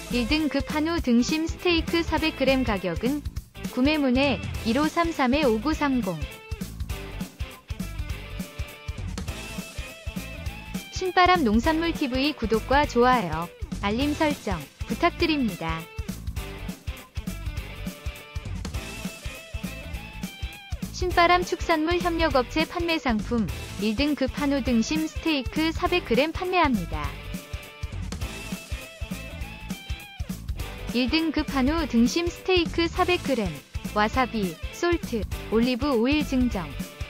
1등급 한우 등심 스테이크 400g 가격은 구매문의 1533-5930. 신바람 농산물TV 구독과 좋아요, 알림 설정 부탁드립니다. 신바람 축산물 협력업체 판매 상품 1등급 한우 등심 스테이크 400g 판매합니다. 1등급 한우 등심 스테이크 400g, 와사비, 솔트, 올리브 오일 증정.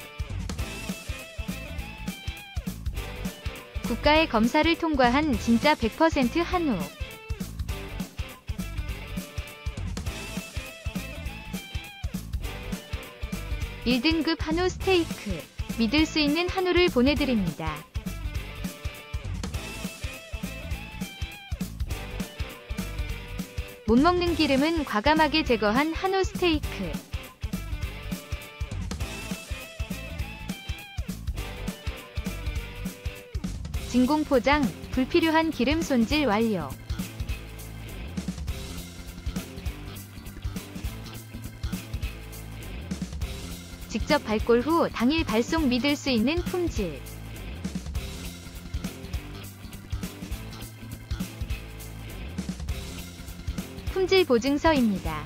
국가의 검사를 통과한 진짜 100% 한우. (1등급) 한우 스테이크, 믿을 수 있는 한우를 보내드립니다. 못 먹는 기름은 과감하게 제거한 한우 스테이크. 진공 포장, 불필요한 기름 손질 완료. 직접 발골 후 당일 발송, 믿을 수 있는 품질. 품질 보증서입니다.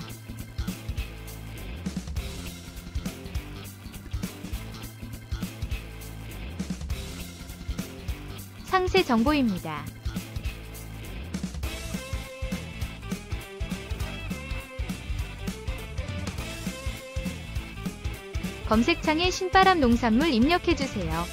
상세 정보입니다. 검색창에 신바람 농산물 입력해주세요.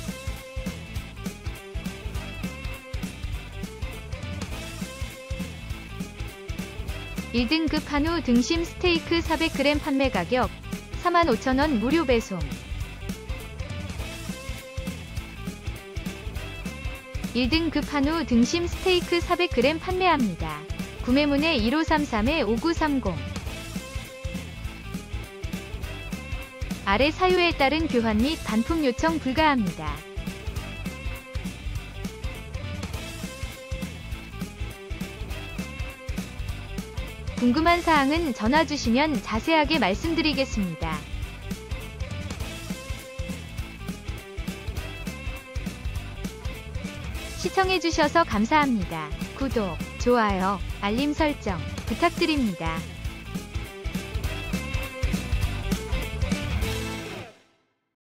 (1등급) 한우 등심 스테이크 400g 판매 가격 45,000원 무료 배송. 1등급 한우 등심 스테이크 400g 판매합니다. 구매문의 1533-5930. 아래 사유에 따른 교환 및 반품 요청 불가합니다. 궁금한 사항은 전화 주시면 자세하게 말씀드리겠습니다. 시청해주셔서 감사합니다. 구독, 좋아요, 알림 설정 부탁드립니다.